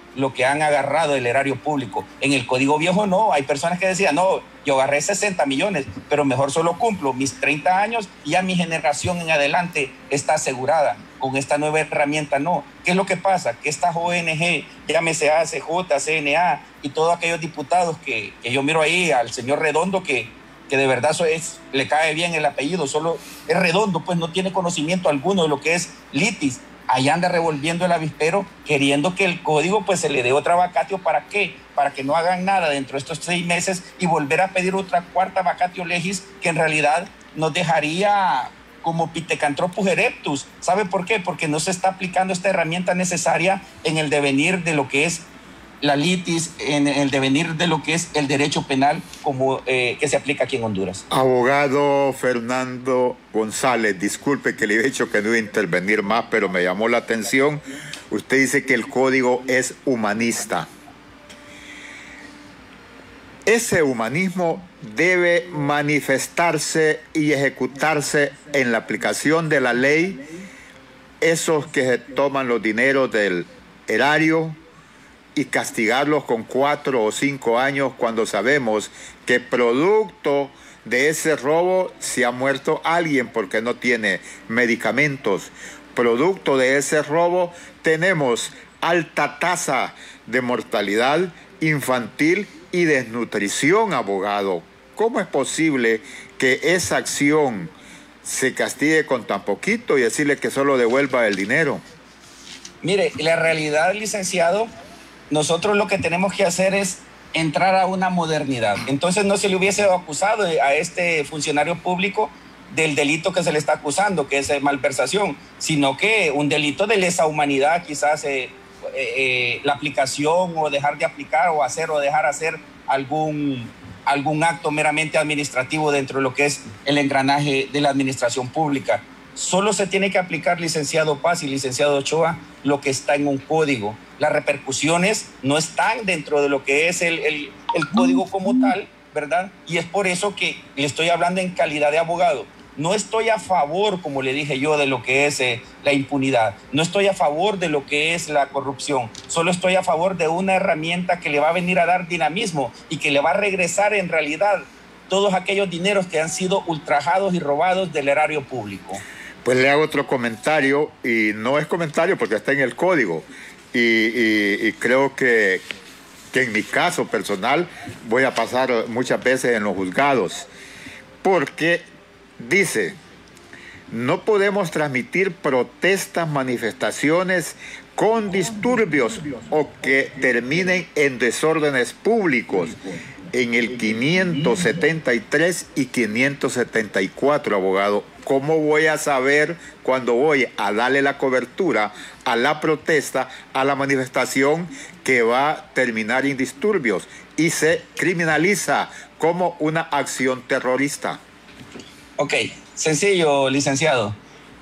D: lo que han agarrado del erario público. En el Código Viejo no, hay personas que decían, no, yo agarré sesenta millones, pero mejor solo cumplo mis treinta años y ya mi generación en adelante está asegurada. Con esta nueva herramienta no. ¿Qué es lo que pasa? Que estas O N G, llámese A C J, C N A y todos aquellos diputados que, que yo miro ahí, al señor Redondo, que, que de verdad eso es, le cae bien el apellido, solo es Redondo, pues no tiene conocimiento alguno de lo que es litis. Ahí anda revolviendo el avispero, queriendo que el código pues se le dé otra vacatio. ¿Para qué? Para que no hagan nada dentro de estos seis meses y volver a pedir otra cuarta vacatio legis que en realidad nos dejaría como Pithecanthropus erectus. ¿Sabe por qué? Porque no se está aplicando esta herramienta necesaria en el devenir de lo que es la litis, en el devenir de lo que es el derecho penal como eh, que se aplica aquí en Honduras.
B: Abogado Fernando González, disculpe que le he dicho que no iba a intervenir más, pero me llamó la atención. Usted dice que el código es humanista. Ese humanismo debe manifestarse y ejecutarse en la aplicación de la ley. Esos que se toman los dineros del erario y castigarlos con cuatro o cinco años cuando sabemos que producto de ese robo se ha muerto alguien porque no tiene medicamentos. Producto de ese robo tenemos alta tasa de mortalidad infantil y desnutrición, abogado. ¿Cómo es posible que esa acción se castigue con tan poquito y decirle que solo devuelva el dinero?
D: Mire, la realidad, licenciado, nosotros lo que tenemos que hacer es entrar a una modernidad. Entonces no se le hubiese acusado a este funcionario público del delito que se le está acusando, que es malversación, sino que un delito de lesa humanidad, quizás eh, eh, eh, la aplicación o dejar de aplicar o hacer o dejar hacer algún, algún acto meramente administrativo dentro de lo que es el engranaje de la administración pública. Solo se tiene que aplicar, licenciado Paz y licenciado Ochoa, lo que está en un código. Las repercusiones no están dentro de lo que es el, el, el código como tal, ¿verdad? Y es por eso que le estoy hablando en calidad de abogado. No estoy a favor, como le dije yo, de lo que es eh, la impunidad. No estoy a favor de lo que es la corrupción. Solo estoy a favor de una herramienta que le va a venir a dar dinamismo y que le va a regresar en realidad todos aquellos dineros que han sido ultrajados y robados del erario público.
B: Pues le hago otro comentario, y no es comentario porque está en el código, y, y, y creo que, que en mi caso personal voy a pasar muchas veces en los juzgados, porque dice, no podemos transmitir protestas, manifestaciones con disturbios o que terminen en desórdenes públicos, en el quinientos setenta y tres y quinientos setenta y cuatro, abogado. ¿Cómo voy a saber cuando voy a darle la cobertura a la protesta, a la manifestación, que va a terminar en disturbios y se criminaliza como una acción terrorista?
D: Ok, sencillo, licenciado.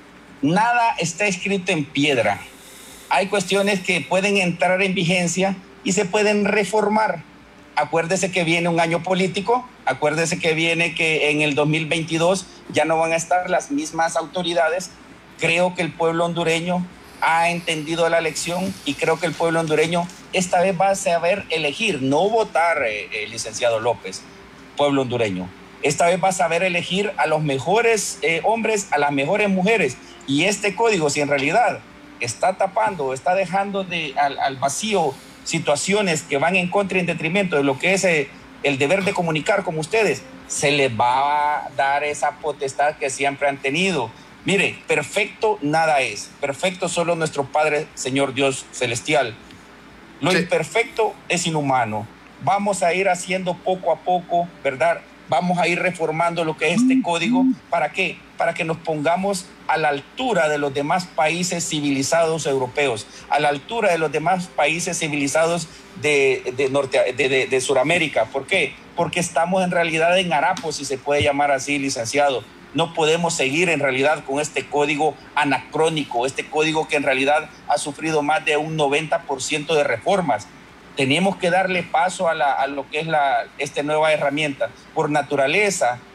D: Nada está escrito en piedra. Hay cuestiones que pueden entrar en vigencia y se pueden reformar. Acuérdese que viene un año político, acuérdese que viene que en el dos mil veintidós ya no van a estar las mismas autoridades. Creo que el pueblo hondureño ha entendido la lección y creo que el pueblo hondureño esta vez va a saber elegir, no votar, eh, eh, licenciado López, pueblo hondureño. Esta vez va a saber elegir a los mejores eh, hombres, a las mejores mujeres. Y este código, si en realidad está tapando, está dejando de, al, al vacío situaciones que van en contra y en detrimento de lo que es eh, el deber de comunicar como ustedes, se les va a dar esa potestad que siempre han tenido. Mire, perfecto nada es, perfecto solo nuestro Padre, Señor Dios Celestial. Lo sí. imperfecto es inhumano. Vamos a ir haciendo poco a poco, ¿verdad? Vamos a ir reformando lo que es este código. ¿Para qué? Para que nos pongamos a la altura de los demás países civilizados europeos, a la altura de los demás países civilizados de, de, Norte, de, de, de Sudamérica. ¿Por qué? Porque estamos en realidad en harapos, si se puede llamar así, licenciado. No podemos seguir en realidad con este código anacrónico, este código que en realidad ha sufrido más de un noventa por ciento de reformas. Tenemos que darle paso a, la, a lo que es la, esta nueva herramienta. Por naturaleza,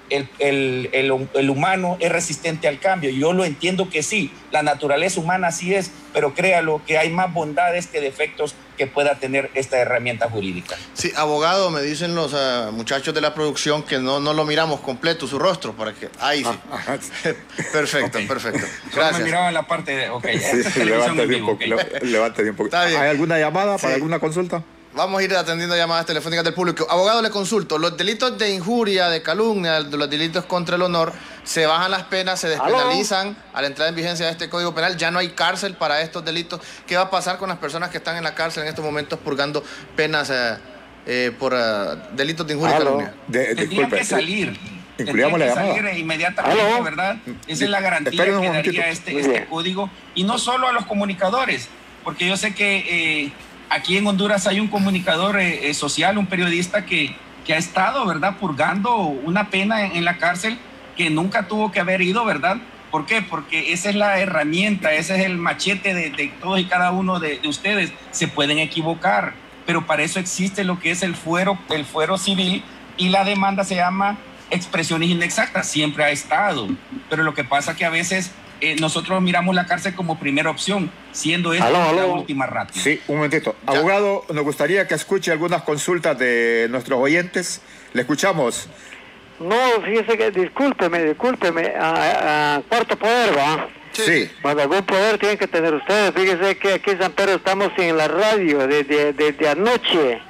D: el, el, el, el humano es resistente al cambio. Yo lo entiendo que sí, la naturaleza humana así es, pero créalo que hay más bondades que defectos que pueda tener esta herramienta jurídica.
C: Sí, abogado, me dicen los uh, muchachos de la producción que no, no lo miramos completo, su rostro, para que... Ahí sí. Ah, perfecto, okay. perfecto. Gracias.
D: Solo me miraba en la parte de... Ok,
B: sí, sí, levántate un poco. Okay. Levántate un poco. ¿Hay alguna llamada para sí. alguna consulta?
C: Vamos a ir atendiendo llamadas telefónicas del público. Abogado, le consulto. Los delitos de injuria, de calumnia, los delitos contra el honor, se bajan las penas, se despenalizan ¿Aló? a la entrada en vigencia de este Código Penal. Ya no hay cárcel para estos delitos. ¿Qué va a pasar con las personas que están en la cárcel en estos momentos purgando penas eh, eh, por uh, delitos de injuria ¿Aló? y calumnia?
D: De, Tendrían que salir.
B: Incluyamos la llamada.
D: Salir inmediatamente, ¿Aló? ¿verdad? Esa es la garantía que daría este, este código. Y no solo a los comunicadores, porque yo sé que... Eh, Aquí en Honduras hay un comunicador eh, social, un periodista que, que ha estado, ¿verdad?, purgando una pena en, en la cárcel que nunca tuvo que haber ido, ¿verdad? ¿Por qué? Porque esa es la herramienta, ese es el machete de, de todos y cada uno de, de ustedes. Se pueden equivocar, pero para eso existe lo que es el fuero, el fuero civil, y la demanda se llama expresiones inexactas. Siempre ha estado, pero lo que pasa que a veces... Eh, nosotros miramos la cárcel como primera opción, siendo esta ¿Aló, la aló? última ratio.
B: Sí, un momentito. ¿Ya? Abogado, nos gustaría que escuche algunas consultas de nuestros oyentes. ¿Le escuchamos?
F: No, fíjese que, discúlpeme, discúlpeme, a, a Cuarto Poder, ¿va?
B: Sí.
F: Bueno, algún poder tienen que tener ustedes. Fíjese que aquí en San Pedro estamos en la radio desde, desde anoche.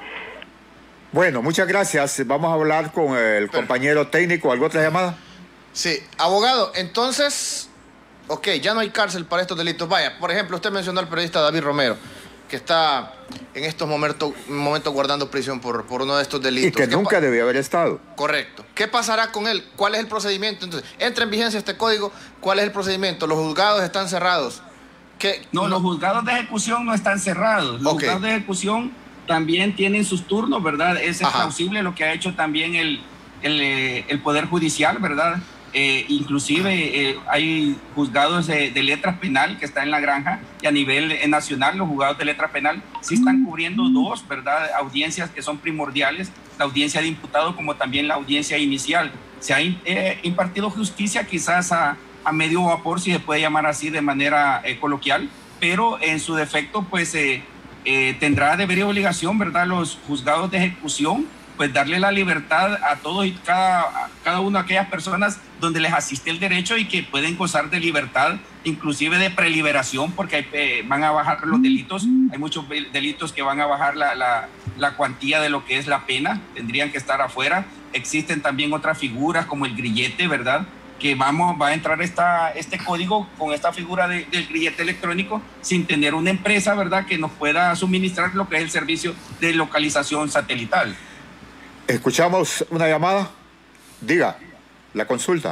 B: Bueno, muchas gracias. Vamos a hablar con el Pero, compañero técnico. ¿Alguna otra llamada?
C: Sí, abogado, entonces... Ok, ya no hay cárcel para estos delitos. Vaya, por ejemplo, usted mencionó al periodista David Romero, que está en estos momentos, momentos guardando prisión por, por uno de estos delitos.
B: Y que nunca debió haber estado.
C: Correcto. ¿Qué pasará con él? ¿Cuál es el procedimiento? Entonces, entra en vigencia este código, ¿cuál es el procedimiento? ¿Los juzgados están cerrados? ¿Qué?
D: No, no, los juzgados de ejecución no están cerrados. Los okay. juzgados de ejecución también tienen sus turnos, ¿verdad? Es plausible lo que ha hecho también el, el, el Poder Judicial, ¿verdad? Eh, inclusive eh, hay juzgados de, de letra penal que está en la granja, y a nivel eh, nacional los juzgados de letra penal sí están cubriendo dos, ¿verdad?, audiencias que son primordiales, la audiencia de imputado como también la audiencia inicial. Se ha eh, impartido justicia quizás a, a medio vapor, si se puede llamar así de manera eh, coloquial, pero en su defecto pues eh, eh, tendrá deber y obligación, ¿verdad?, los juzgados de ejecución, pues darle la libertad a todos y cada, a cada una de aquellas personas donde les asiste el derecho y que pueden gozar de libertad, inclusive de preliberación, porque hay, eh, van a bajar los delitos, hay muchos delitos que van a bajar la, la, la cuantía de lo que es la pena, tendrían que estar afuera. Existen también otras figuras como el grillete, ¿verdad?, que vamos, va a entrar esta, este código con esta figura de, del grillete electrónico sin tener una empresa, ¿verdad?, que nos pueda suministrar lo que es el servicio de localización satelital.
B: Escuchamos una llamada. Diga, la consulta.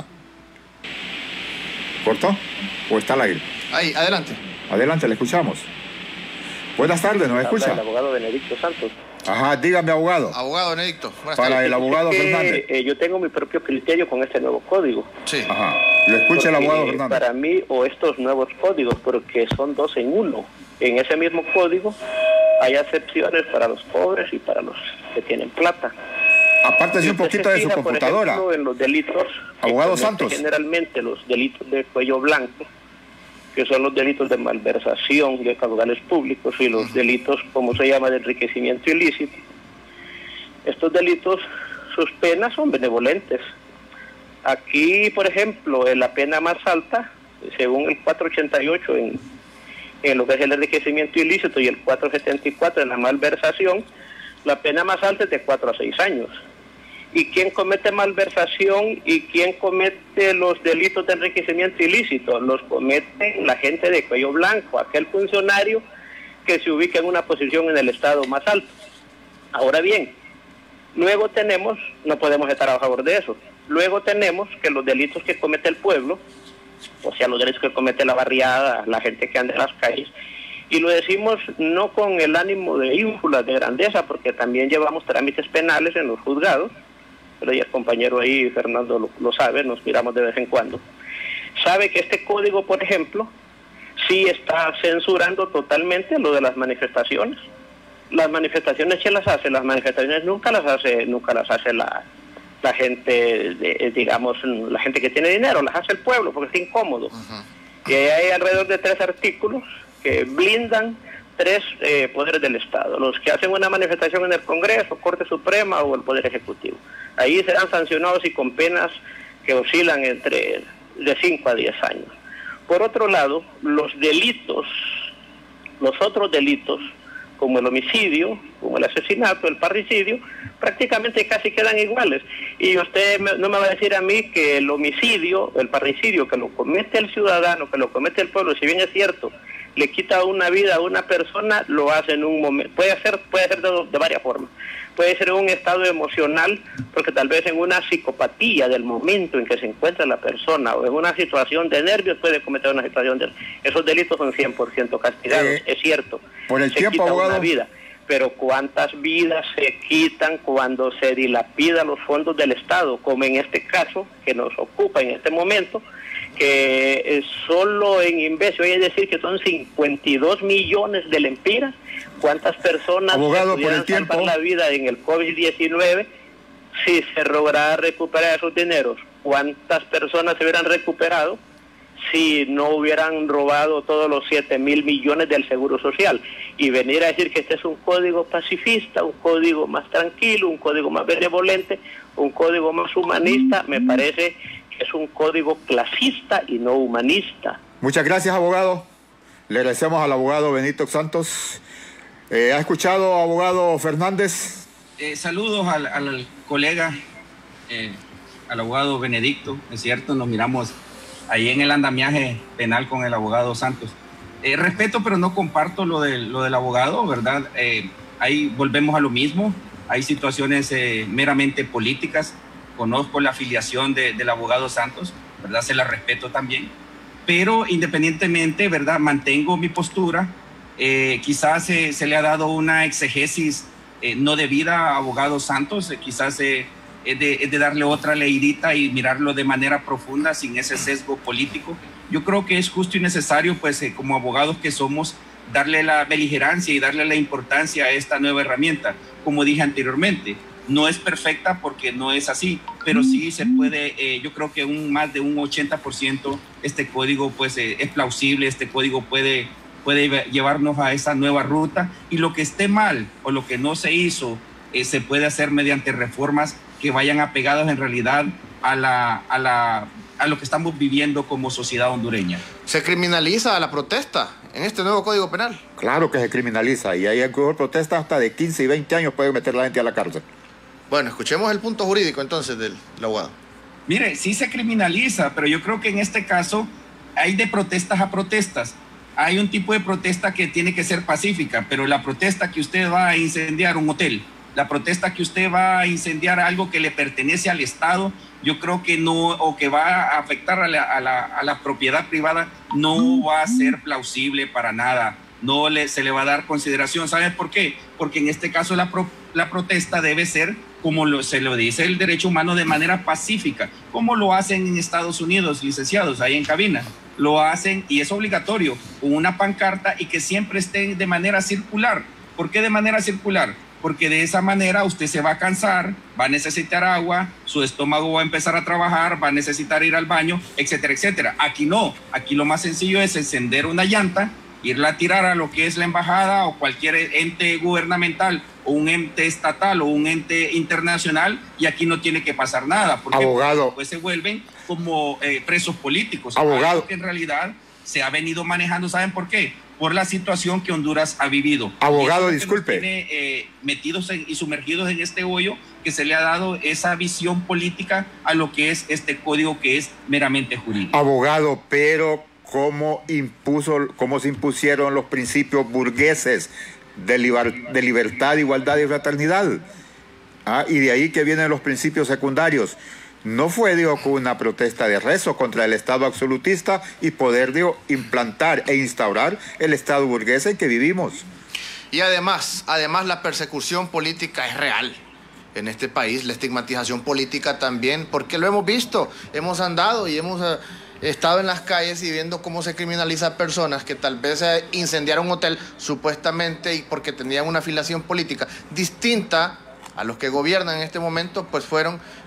B: ¿Cortó? ¿O está al aire?
C: Ahí, adelante.
B: Adelante, le escuchamos. Buenas tardes, ¿nos escucha?
G: El abogado Benedicto Santos.
B: Ajá, dígame, abogado.
C: Abogado Benedicto.
B: Buenas Para tardes. El abogado
G: es que,
B: Fernández.
G: Eh, yo tengo mi propio criterio con este nuevo código.
C: Sí.
B: Ajá. Lo escucha el abogado Fernández.
G: Para mí, o estos nuevos códigos, porque son dos en uno. En ese mismo código hay excepciones para los pobres y para los que tienen plata.
B: Apártese un poquito de su computadora.
G: Por ejemplo, en los delitos,
B: abogado Santos.
G: Generalmente los delitos de cuello blanco, que son los delitos de malversación de caudales públicos, y los uh-huh. delitos, como se llama, de enriquecimiento ilícito. Estos delitos, sus penas son benevolentes. Aquí, por ejemplo, en la pena más alta, según el cuatrocientos ochenta y ocho en, en lo que es el enriquecimiento ilícito y el cuatrocientos setenta y cuatro en la malversación, la pena más alta es de cuatro a seis años. ¿Y quién comete malversación y quién comete los delitos de enriquecimiento ilícito? Los cometen la gente de cuello blanco, aquel funcionario que se ubica en una posición en el estado más alto. Ahora bien, luego tenemos, no podemos estar a favor de eso, luego tenemos que los delitos que comete el pueblo, o sea, los delitos que comete la barriada, la gente que anda en las calles, y lo decimos no con el ánimo de ínfula, de grandeza, porque también llevamos trámites penales en los juzgados, pero ya el compañero ahí, Fernando, lo, lo sabe, nos miramos de vez en cuando. Sabe que este código, por ejemplo, sí está censurando totalmente lo de las manifestaciones. Las manifestaciones, ¿quién las hace? Las manifestaciones nunca las hace, nunca las hace la, la gente, de, digamos, la gente que tiene dinero, las hace el pueblo porque es incómodo. Uh-huh. Y hay alrededor de tres artículos que blindan tres eh, poderes del Estado, los que hacen una manifestación en el Congreso, Corte Suprema o el Poder Ejecutivo. Ahí serán sancionados y con penas que oscilan entre de cinco a diez años. Por otro lado, los delitos, los otros delitos, como el homicidio, como el asesinato, el parricidio, prácticamente casi quedan iguales. Y usted me, no me va a decir a mí que el homicidio, el parricidio, que lo comete el ciudadano, que lo comete el pueblo, si bien es cierto, le quita una vida a una persona, lo hace en un momento. Puede ser, puede ser de, de varias formas. Puede ser en un estado emocional, porque tal vez en una psicopatía del momento en que se encuentra la persona, o en una situación de nervios, puede cometer una situación de... Esos delitos son cien por ciento castigados, eh, es cierto.
B: Por el
G: se
B: tiempo,
G: quita
B: abogado.
G: Una vida. Pero ¿cuántas vidas se quitan cuando se dilapida los fondos del Estado? Como en este caso, que nos ocupa en este momento, que eh, solo en Invecio, es decir, que son cincuenta y dos millones de lempiras. ¿Cuántas personas
B: abogado,
G: pudieran
B: por el
G: salvar
B: tiempo.
G: la vida en el COVID diecinueve si se lograra recuperar esos dineros? ¿Cuántas personas se hubieran recuperado si no hubieran robado todos los siete mil millones del Seguro Social? Y venir a decir que este es un código pacifista, un código más tranquilo, un código más benevolente, un código más humanista, me parece que es un código clasista y no humanista.
B: Muchas gracias, abogado. Le agradecemos al abogado Benito Santos. Eh, ¿Ha escuchado, abogado Fernández?
D: Eh, saludos al, al colega, eh, al abogado Benedicto, es cierto, nos miramos ahí en el andamiaje penal con el abogado Santos. Eh, respeto, pero no comparto lo del, lo del abogado, ¿verdad? Eh, ahí volvemos a lo mismo, hay situaciones eh, meramente políticas, conozco la afiliación de, del abogado Santos, ¿verdad? Se la respeto también, pero independientemente, ¿verdad? Mantengo mi postura. Eh, quizás eh, se le ha dado una exegesis eh, no debida a abogado Santos, eh, quizás eh, es, de, es de darle otra leidita y mirarlo de manera profunda sin ese sesgo político. Yo creo que es justo y necesario, pues eh, como abogados que somos, darle la beligerancia y darle la importancia a esta nueva herramienta. Como dije anteriormente, no es perfecta porque no es así, pero sí se puede, eh, yo creo que un, más de un ochenta por ciento este código pues eh, es plausible, este código puede... puede llevarnos a esa nueva ruta, y lo que esté mal o lo que no se hizo eh, se puede hacer mediante reformas que vayan apegadas en realidad a, la, a, la, a lo que estamos viviendo como sociedad hondureña.
C: ¿Se criminaliza la protesta en este nuevo Código Penal?
B: Claro que se criminaliza, y hay protestas hasta de quince y veinte años puede meter la gente a la cárcel.
C: Bueno, escuchemos el punto jurídico entonces del, del abogado.
D: Mire, sí se criminaliza, pero yo creo que en este caso hay de protestas a protestas. Hay un tipo de protesta que tiene que ser pacífica, pero la protesta que usted va a incendiar un hotel, la protesta que usted va a incendiar algo que le pertenece al Estado, yo creo que no, o que va a afectar a la, a la, a la propiedad privada, no va a ser plausible para nada. No le, se le va a dar consideración. ¿Sabe por qué? Porque en este caso la, pro, la protesta debe ser, como lo, se lo dice el derecho humano, de manera pacífica, como lo hacen en Estados Unidos, licenciados, ahí en cabina. Lo hacen, y es obligatorio, con una pancarta, y que siempre esté de manera circular. ¿Por qué de manera circular? Porque de esa manera usted se va a cansar, va a necesitar agua, su estómago va a empezar a trabajar, va a necesitar ir al baño, etcétera, etcétera. Aquí no, aquí lo más sencillo es encender una llanta, irla a tirar a lo que es la embajada o cualquier ente gubernamental o un ente estatal o un ente internacional, y aquí no tiene que pasar nada. Porque
B: abogado,
D: pues se vuelven como eh, presos políticos.
B: Abogado.
D: Que en realidad se ha venido manejando, ¿saben por qué? Por la situación que Honduras ha vivido.
B: Abogado, disculpe.
D: Tiene eh, metidos en, y sumergidos en este hoyo, que se le ha dado esa visión política a lo que es este código, que es meramente jurídico.
B: Abogado, pero ¿cómo impuso, cómo se impusieron los principios burgueses de, liber, de libertad, igualdad y fraternidad? ¿Ah? Y de ahí que vienen los principios secundarios. No fue, digo, con una protesta de rezo contra el Estado absolutista y poder, digo, implantar e instaurar el Estado burgués en que vivimos.
C: Y además, además la persecución política es real en este país, la estigmatización política también, porque lo hemos visto, hemos andado y hemos uh, estado en las calles y viendo cómo se criminaliza a personas que tal vez uh, incendiaron un hotel supuestamente y porque tenían una afiliación política distinta a los que gobiernan en este momento, pues fueron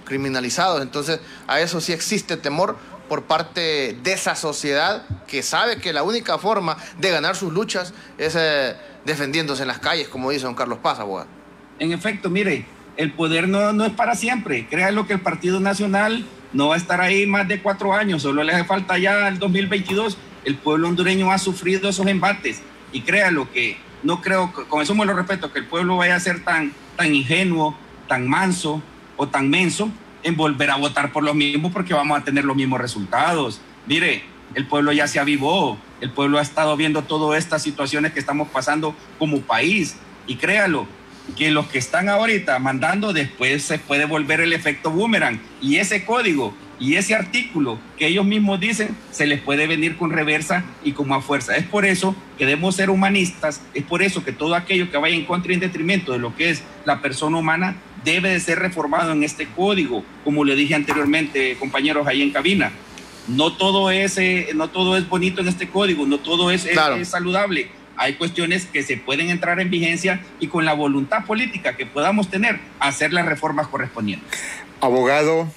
C: criminalizados. Entonces, a eso sí existe temor por parte de esa sociedad que sabe que la única forma de ganar sus luchas es eh, defendiéndose en las calles, como dice don Carlos Paz, abogado.
D: En efecto, mire, el poder no, no es para siempre. Créanlo que el Partido Nacional no va a estar ahí más de cuatro años, solo le hace falta ya el dos mil veintidós. El pueblo hondureño ha sufrido esos embates y créanlo que no creo, con eso me lo respeto, que el pueblo vaya a ser tan, tan ingenuo, tan manso o tan menso en volver a votar por los mismos, porque vamos a tener los mismos resultados. Mire, el pueblo ya se avivó, el pueblo ha estado viendo todas estas situaciones que estamos pasando como país, y créalo, que los que están ahorita mandando después se puede volver el efecto boomerang, y ese código y ese artículo que ellos mismos dicen se les puede venir con reversa y con más fuerza. Es por eso que debemos ser humanistas, es por eso que todo aquello que vaya en contra y en detrimento de lo que es la persona humana debe de ser reformado en este código. Como le dije anteriormente, compañeros ahí en cabina, no todo es, eh, no todo es bonito en este código, no todo es, claro. es, es saludable. Hay cuestiones que se pueden entrar en vigencia y con la voluntad política que podamos tener, hacer las reformas correspondientes.
B: Abogado,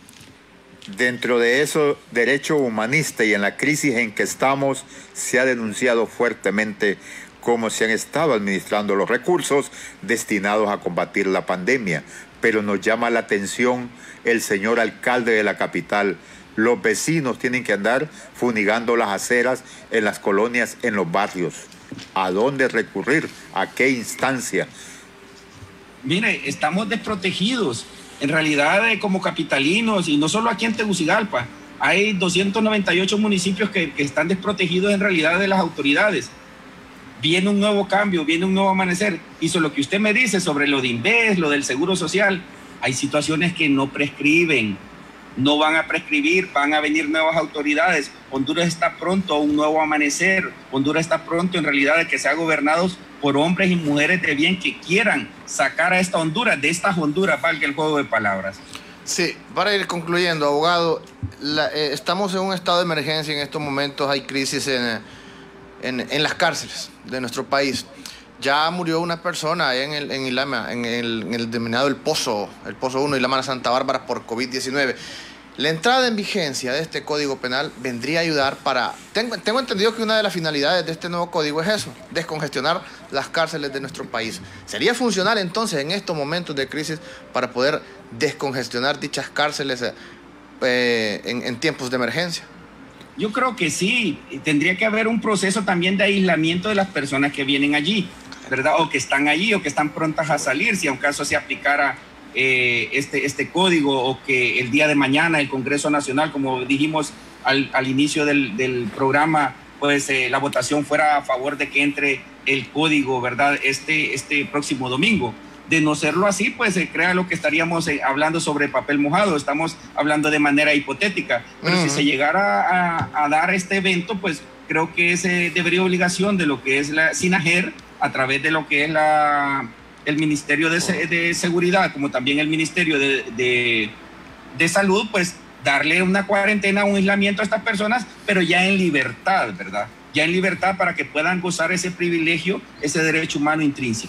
B: dentro de eso, derecho humanista y en la crisis en que estamos, se ha denunciado fuertemente cómo se han estado administrando los recursos destinados a combatir la pandemia. Pero nos llama la atención el señor alcalde de la capital. Los vecinos tienen que andar funigando las aceras en las colonias, en los barrios. ¿A dónde recurrir? ¿A qué instancia?
D: Mire, estamos desprotegidos. En realidad, como capitalinos, y no solo aquí en Tegucigalpa, hay doscientos noventa y ocho municipios que, que están desprotegidos en realidad de las autoridades. Viene un nuevo cambio, viene un nuevo amanecer. Y sobre lo que usted me dice sobre lo de Inves, lo del Seguro Social, hay situaciones que no prescriben, no van a prescribir, van a venir nuevas autoridades. Honduras está pronto a un nuevo amanecer. Honduras está pronto en realidad de que sea gobernado por hombres y mujeres de bien que quieran sacar a esta Honduras, de estas Honduras, valga el juego de palabras.
C: Sí, para ir concluyendo, abogado, la, eh, estamos en un estado de emergencia en estos momentos, hay crisis en, en, en las cárceles de nuestro país. Ya murió una persona en el, en Ilama, en el, en el denominado El Pozo, el Pozo uno, Ilama, Santa Bárbara, por COVID diecinueve. La entrada en vigencia de este Código Penal vendría a ayudar para... Tengo, tengo entendido que una de las finalidades de este nuevo código es eso, descongestionar las cárceles de nuestro país. ¿Sería funcional entonces en estos momentos de crisis para poder descongestionar dichas cárceles eh, en, en tiempos de emergencia?
D: Yo creo que sí. Tendría que haber un proceso también de aislamiento de las personas que vienen allí, ¿verdad? O que están allí o que están prontas a salir, si a un caso se aplicara Eh, este, este código, o que el día de mañana el Congreso Nacional, como dijimos al, al inicio del, del programa, pues eh, la votación fuera a favor de que entre el código, ¿verdad? Este, este próximo domingo. De no serlo así, pues eh, crea lo que estaríamos eh, hablando sobre papel mojado, estamos hablando de manera hipotética, pero uh-huh. si se llegara a, a dar este evento, pues creo que es eh, debería obligación de lo que es la SINAGER, a través de lo que es la... el Ministerio de, de Seguridad, como también el Ministerio de, de, de Salud, pues darle una cuarentena, un aislamiento a estas personas, pero ya en libertad, ¿verdad? Ya en libertad para que puedan gozar ese privilegio, ese derecho humano intrínseco.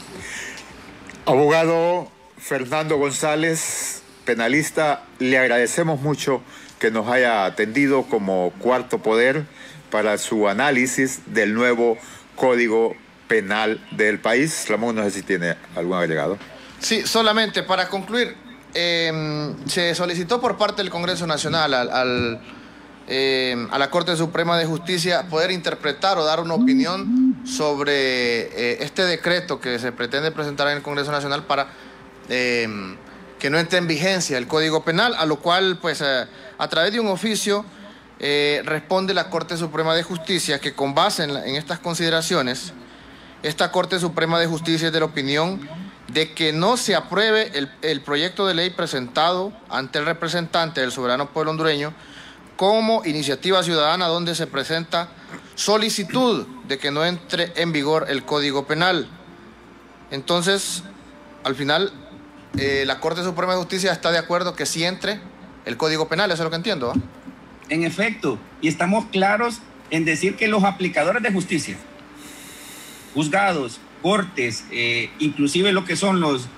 B: Abogado Fernando González, penalista, le agradecemos mucho que nos haya atendido como Cuarto Poder para su análisis del nuevo Código Penal del país. Ramón, no sé si tiene algún agregado.
C: Sí, solamente para concluir, eh, se solicitó por parte del Congreso Nacional al, al, eh, a la Corte Suprema de Justicia poder interpretar o dar una opinión sobre eh, este decreto que se pretende presentar en el Congreso Nacional para eh, que no entre en vigencia el Código Penal, a lo cual pues eh, a través de un oficio eh, responde la Corte Suprema de Justicia que con base en, la, en estas consideraciones, esta Corte Suprema de Justicia es de la opinión de que no se apruebe el, el proyecto de ley presentado ante el representante del soberano pueblo hondureño como iniciativa ciudadana donde se presenta solicitud de que no entre en vigor el Código Penal. Entonces, al final, eh, la Corte Suprema de Justicia está de acuerdo que sí entre el Código Penal, eso es lo que entiendo, ¿eh?
D: En efecto, y estamos claros en decir que los aplicadores de justicia, juzgados, cortes, eh, inclusive lo que son los,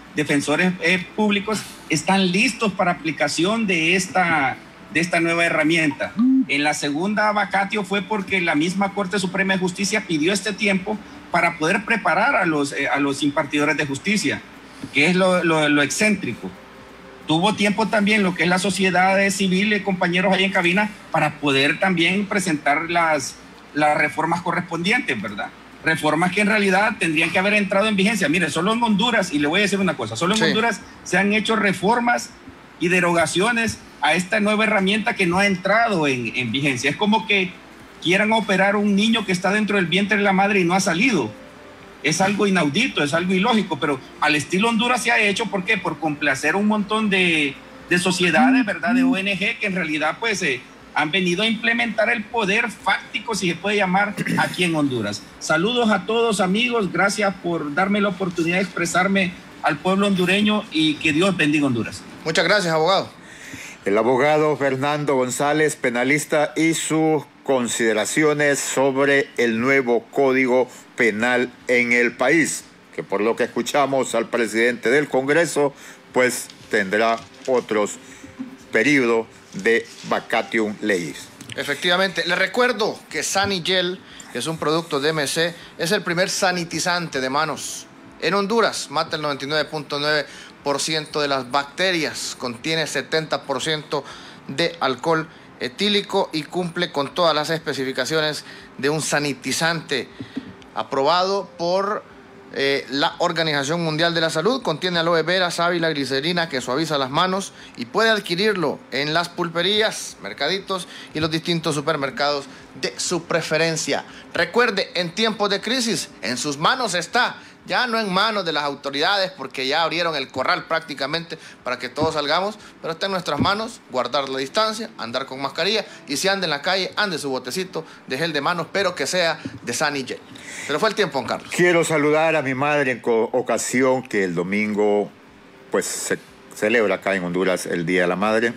D: defensores eh, públicos están listos para aplicación de esta, de esta nueva herramienta. En la segunda vacatio fue porque la misma Corte Suprema de Justicia pidió este tiempo para poder preparar a los, eh, a los impartidores de justicia, que es lo, lo, lo excéntrico. Tuvo tiempo también lo que es la sociedad civil, eh, compañeros ahí en cabina, para poder también presentar las, las reformas correspondientes, ¿verdad? Reformas que en realidad tendrían que haber entrado en vigencia. Mire, solo en Honduras, y le voy a decir una cosa, solo en sí. Honduras se han hecho reformas y derogaciones a esta nueva herramienta que no ha entrado en, en vigencia. Es como que quieran operar un niño que está dentro del vientre de la madre y no ha salido. Es algo inaudito, es algo ilógico, pero al estilo Honduras se ha hecho. ¿Por qué? Por complacer un montón de, de sociedades, ¿verdad? De O N G que en realidad pues eh, han venido a implementar el poder fáctico, si se puede llamar, aquí en Honduras. Saludos a todos, amigos, gracias por darme la oportunidad de expresarme al pueblo hondureño y que Dios bendiga Honduras.
C: Muchas gracias, abogado.
B: El abogado Fernando González, penalista, y sus consideraciones sobre el nuevo Código Penal en el país, que por lo que escuchamos al presidente del Congreso, pues tendrá otros periodos de vacatium legis.
C: Efectivamente, le recuerdo que Sanigel, que es un producto de M C, es el primer sanitizante de manos en Honduras. Mata el noventa y nueve punto nueve por ciento de las bacterias, contiene setenta por ciento de alcohol etílico y cumple con todas las especificaciones de un sanitizante aprobado por eh, la Organización Mundial de la Salud. Contiene aloe vera, sábila, glicerina, que suaviza las manos, y puede adquirirlo en las pulperías, mercaditos y los distintos supermercados de su preferencia. Recuerde, en tiempos de crisis, en sus manos está, ya no en manos de las autoridades, porque ya abrieron el corral prácticamente para que todos salgamos, pero está en nuestras manos guardar la distancia, andar con mascarilla, y si anda en la calle, ande su botecito de gel de manos, pero que sea de Sanigel. Pero fue el tiempo, Juan Carlos.
B: Quiero saludar a mi madre en ocasión que el domingo pues se celebra acá en Honduras el Día de la Madre,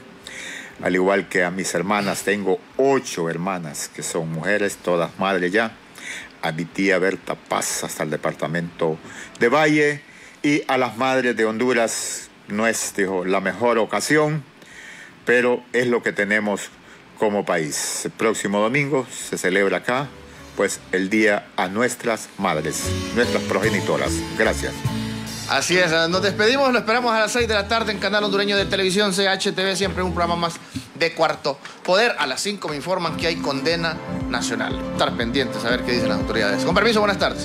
B: al igual que a mis hermanas. Tengo ocho hermanas que son mujeres, todas madres ya. A mi tía Berta Paz hasta el departamento de Valle, y a las madres de Honduras. No es, dijo, la mejor ocasión, pero es lo que tenemos como país. El próximo domingo se celebra acá pues el Día a nuestras madres, nuestras progenitoras. Gracias.
C: Así es, nos despedimos, lo esperamos a las seis de la tarde en Canal Hondureño de Televisión, C H T V, siempre un programa más de Cuarto Poder. A las cinco me informan que hay condena nacional. Estar pendientes a ver qué dicen las autoridades. Con permiso, buenas tardes.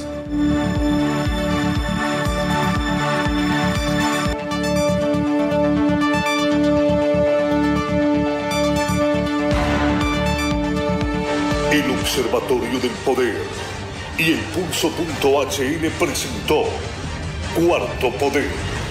A: El Observatorio del Poder y el Pulso punto H N presentó Cuarto Poder.